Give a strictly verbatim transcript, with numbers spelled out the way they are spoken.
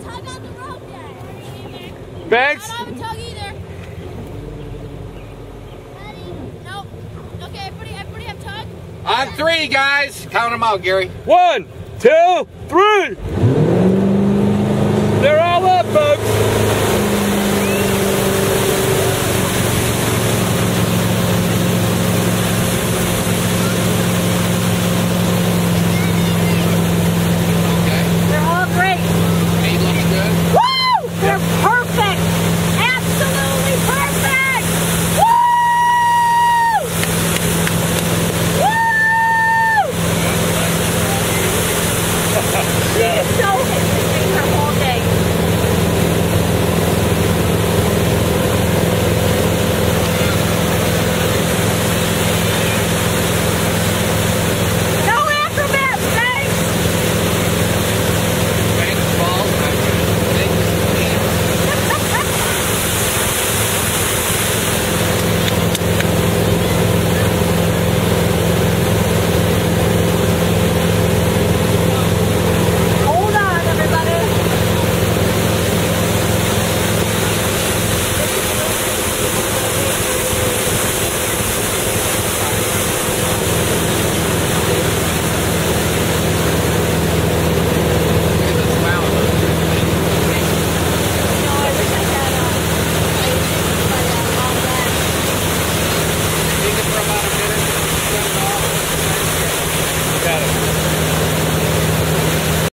tug on the rope yet. Banks? I don't have a tug either. Ready? Nope. Okay, everybody, everybody have tug? On three, guys. Count them out, Gary. One, two, three.